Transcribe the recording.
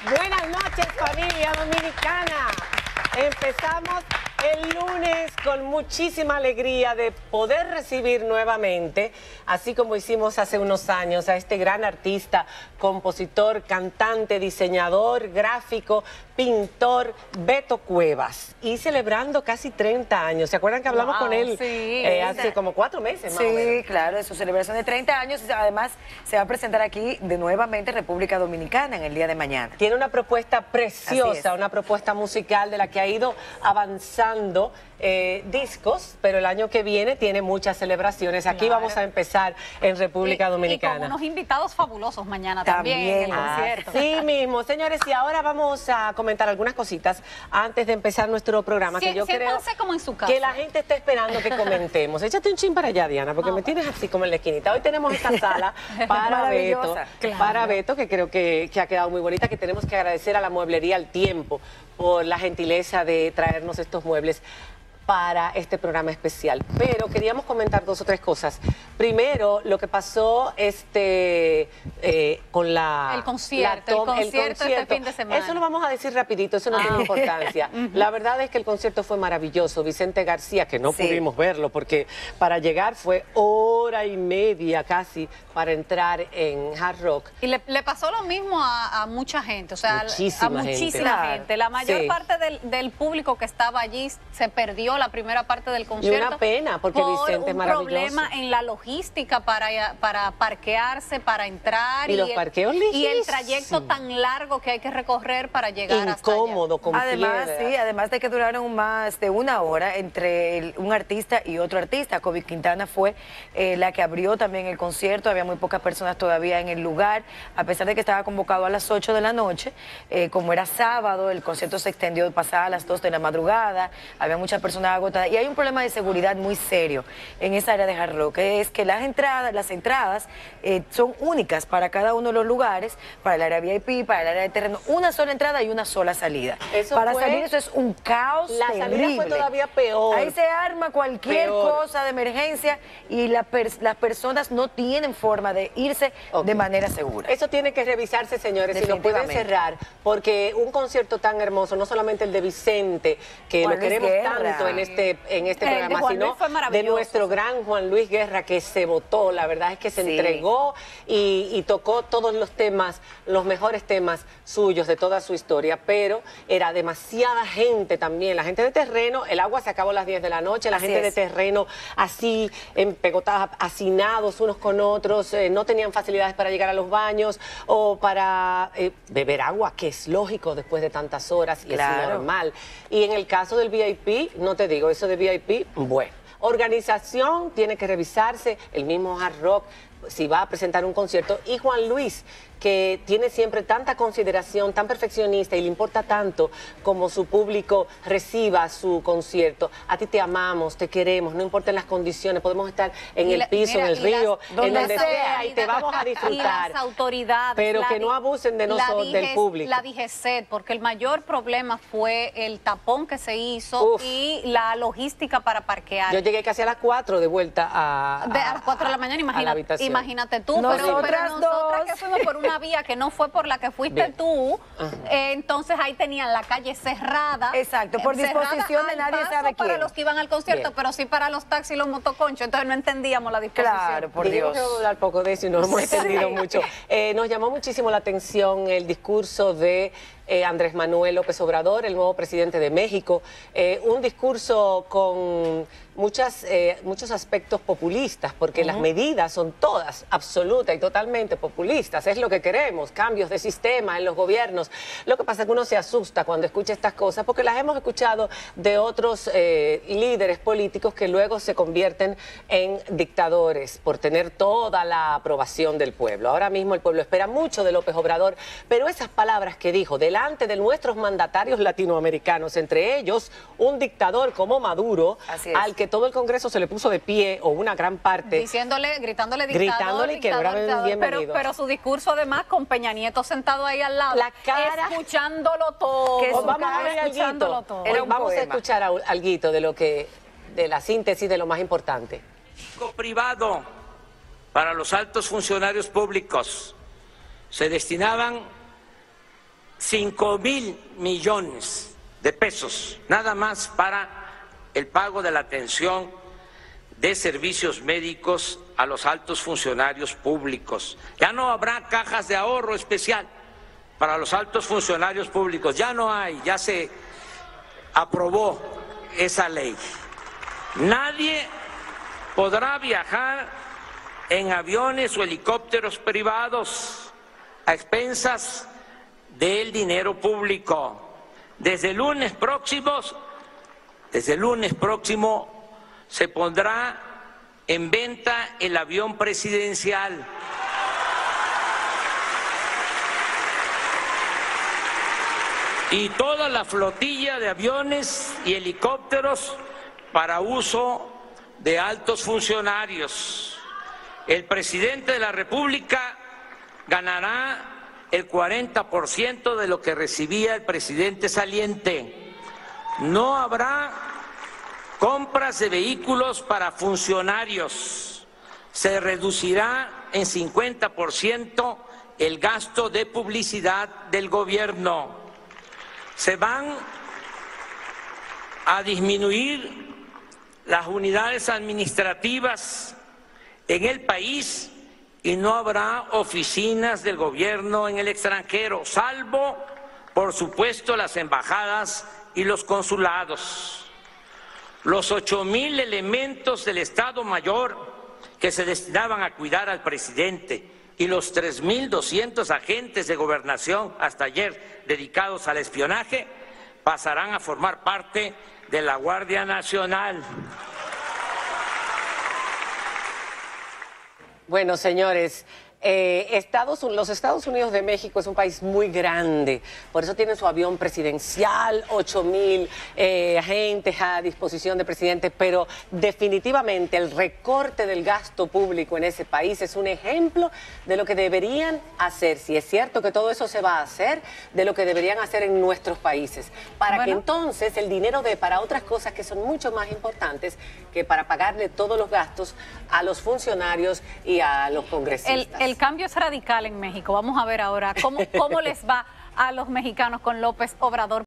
Buenas noches, familia dominicana. Empezamos el lunes con muchísima alegría de poder recibir nuevamente, así como hicimos hace unos años, a este gran artista, compositor, cantante, diseñador, gráfico, pintor, Beto Cuevas. Y celebrando casi 30 años. ¿Se acuerdan que hablamos con él hace como 4 meses más o menos? Sí, claro, de su celebración de 30 años. Además, se va a presentar aquí de nuevamente República Dominicana en el día de mañana. Tiene una propuesta preciosa, una propuesta musical de la que ha ido avanzando discos, pero el año que viene tiene muchas celebraciones. Aquí vamos a empezar en República Dominicana. Y con unos invitados fabulosos mañana también en el concierto. Sí mismo, señores, y ahora vamos a comentar algunas cositas antes de empezar nuestro programa, que yo creo como en su casa. que la gente está esperando que comentemos. Échate un chin para allá, Diana, porque me tienes así como en la esquinita. Hoy tenemos esta sala para Beto, para Beto, que creo que ha quedado muy bonita, que tenemos que agradecer a la mueblería Al Tiempo por la gentileza de traernos estos muebles para este programa especial. Pero queríamos comentar 2 o 3 cosas. Primero, lo que pasó con el concierto este fin de semana. Eso lo vamos a decir rapidito, eso no tiene importancia. La verdad es que el concierto fue maravilloso. Vicente García, que no pudimos verlo, porque para llegar fue 1 hora y media casi para entrar en Hard Rock. Y le pasó lo mismo a mucha gente, o sea, muchísima gente. La mayor parte del público que estaba allí se perdió la primera parte del concierto. Y una pena, porque Vicente es maravilloso. Un problema en la logística para parquearse, para entrar. Y los parqueos lejísimos. Y el trayecto tan largo que hay que recorrer para llegar hasta allá. Incómodo, con Además, piedra. además de que duraron más de 1 hora entre un artista y otro artista. Kobe Quintana fue la que abrió también el concierto. Había muy pocas personas todavía en el lugar, a pesar de que estaba convocado a las 8 de la noche. Como era sábado, el concierto se extendió pasada a las 2 de la madrugada. Había muchas personas agotadas. Y hay un problema de seguridad muy serio en esa área de Hard Rock, que es que las entradas son únicas para cada uno de los lugares, para el área VIP, para el área de terreno, una sola entrada y una sola salida. Para salir eso es un caos terrible. La salida fue todavía peor. Ahí se arma cualquier cosa de emergencia y las personas no tienen forma de irse de manera segura. Eso tiene que revisarse, señores, y lo pueden cerrar, porque un concierto tan hermoso, no solamente el de Vicente, que lo queremos tanto en este programa, sino de nuestro gran Juan Luis Guerra, que se votó, la verdad es que se entregó y tocó todos los temas, los mejores temas suyos de toda su historia, pero era demasiada gente también, la gente de terreno, el agua se acabó a las 10 de la noche, la gente de terreno así, empegotadas, hacinados unos con otros, no tenían facilidades para llegar a los baños o para beber agua, que es lógico después de tantas horas y es normal. Y en el caso del VIP, no te digo, eso de VIP, bueno. Organización tiene que revisarse, el mismo Hard Rock, si va a presentar un concierto, y Juan Luis, que tiene siempre tanta consideración, tan perfeccionista y le importa tanto como su público reciba su concierto. A ti te amamos, te queremos, no importan las condiciones, podemos estar en el piso, en el río, en donde sea, y te vamos a disfrutar. Y las autoridades. Pero que no abusen de nosotros, del público. La DGCET, porque el mayor problema fue el tapón que se hizo y la logística para parquear. Yo llegué casi a las 4 de vuelta a las 4 de la mañana, imagínate tú, pero nosotras que fuimos por una vía que no fue por la que fuiste tú, entonces ahí tenían la calle cerrada. Exacto, por disposición de nadie sabe quién. Para los que iban al concierto, pero sí para los taxis y los motoconchos, entonces no entendíamos la disposición. Claro, por Dios. Vamos a hablar poco de eso y no hemos entendido mucho. Nos llamó muchísimo la atención el discurso de Andrés Manuel López Obrador, el nuevo presidente de México, un discurso con muchos aspectos populistas, porque las medidas son todas absolutas y totalmente populistas, es lo que queremos, cambios de sistema en los gobiernos. Lo que pasa es que uno se asusta cuando escucha estas cosas, porque las hemos escuchado de otros líderes políticos que luego se convierten en dictadores por tener toda la aprobación del pueblo. Ahora mismo el pueblo espera mucho de López Obrador, pero esas palabras que dijo delante de nuestros mandatarios latinoamericanos, entre ellos un dictador como Maduro, al que todo el Congreso se le puso de pie, o una gran parte. Gritándole dictador, que no era bienvenido. Pero su discurso además con Peña Nieto sentado ahí al lado. La cara. Escuchándolo todo. Vamos a ver alguito. Vamos a escuchar alguito de la síntesis de lo más importante. Privado para los altos funcionarios públicos se destinaban 5,000 millones de pesos, nada más para el pago de la atención de servicios médicos a los altos funcionarios públicos. Ya no habrá cajas de ahorro especial para los altos funcionarios públicos, ya no hay, ya se aprobó esa ley. Nadie podrá viajar en aviones o helicópteros privados a expensas del dinero público. Desde el lunes próximo se pondrá en venta el avión presidencial. Y toda la flotilla de aviones y helicópteros para uso de altos funcionarios. El presidente de la República ganará el 40% de lo que recibía el presidente saliente. No habrá compras de vehículos para funcionarios. Se reducirá en 50% el gasto de publicidad del gobierno. Se van a disminuir las unidades administrativas en el país y no habrá oficinas del gobierno en el extranjero, salvo, por supuesto, las embajadas y los consulados. Los 8,000 elementos del Estado Mayor que se destinaban a cuidar al presidente y los 3,200 agentes de gobernación hasta ayer dedicados al espionaje pasarán a formar parte de la Guardia Nacional. Bueno, señores, los Estados Unidos de México es un país muy grande, por eso tienen su avión presidencial, 8,000 agentes a disposición del presidente, pero definitivamente el recorte del gasto público en ese país es un ejemplo de lo que deberían hacer, si es cierto que todo eso se va a hacer, de lo que deberían hacer en nuestros países, para que entonces el dinero dé para otras cosas que son mucho más importantes que para pagarle todos los gastos a los funcionarios y a los congresistas. El cambio es radical en México. Vamos a ver ahora cómo les va a los mexicanos con López Obrador.